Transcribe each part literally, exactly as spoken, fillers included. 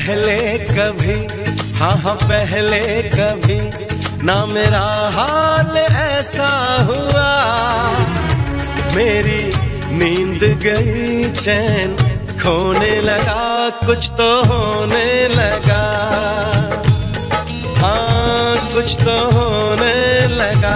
पहले कभी, हाँ हाँ पहले कभी ना मेरा हाल ऐसा हुआ। मेरी नींद गई, चैन खोने लगा, कुछ तो होने लगा, हाँ कुछ तो होने लगा।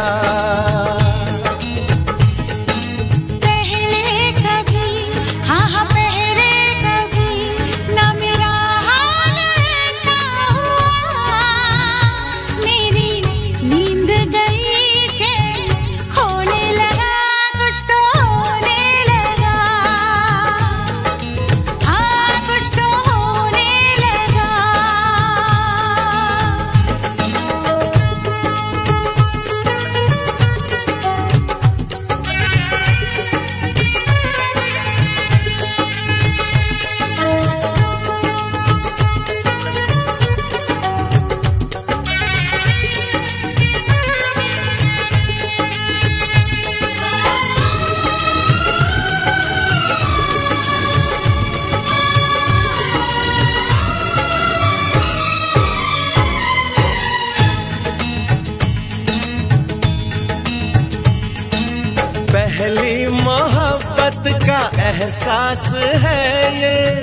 पहली मोहब्बत का एहसास है ये,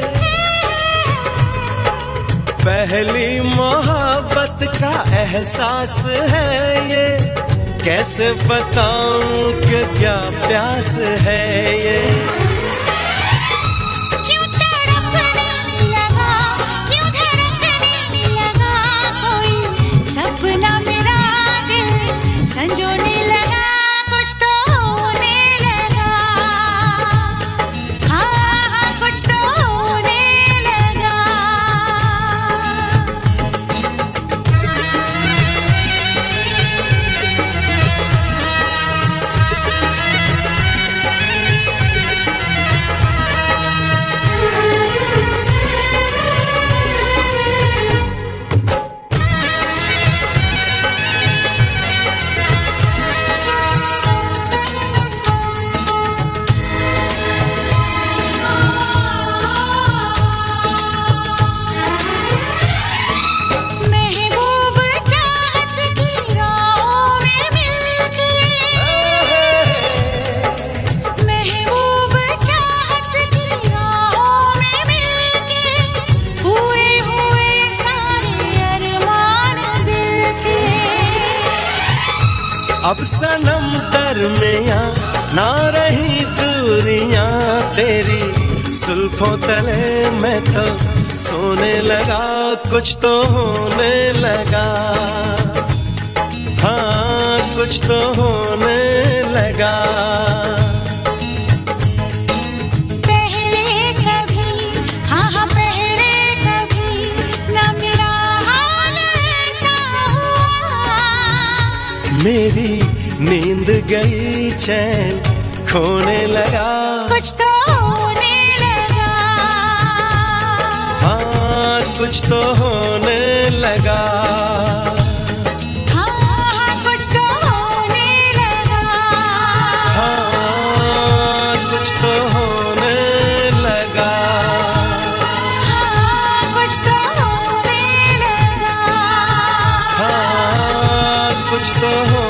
पहली मोहब्बत का एहसास है ये। कैसे बताऊं कि क्या प्यास है ये। क्यों तड़पने लगा, क्यों धड़कने लगा, कोई सपना मेरा दिल संजोने लगा। अब सनम दरमियाँ ना रही दूरियां तेरी, जुल्फों तले मैं तो सोने लगा, कुछ तो होने लगा, हाँ कुछ तो होने लगा। पहले कभी, हाँ हाँ पहले कभी ना मेरा हाल ऐसा हुआ। मेरी नींद गई, चैन खोने लगा, कुछ तो होने लगा, हाँ कुछ तो होने लगा, हाँ कुछ तो होने लगा, हाँ कुछ तो होने लगा, हाँ कुछ तो होने लगा, हाँ कुछ तो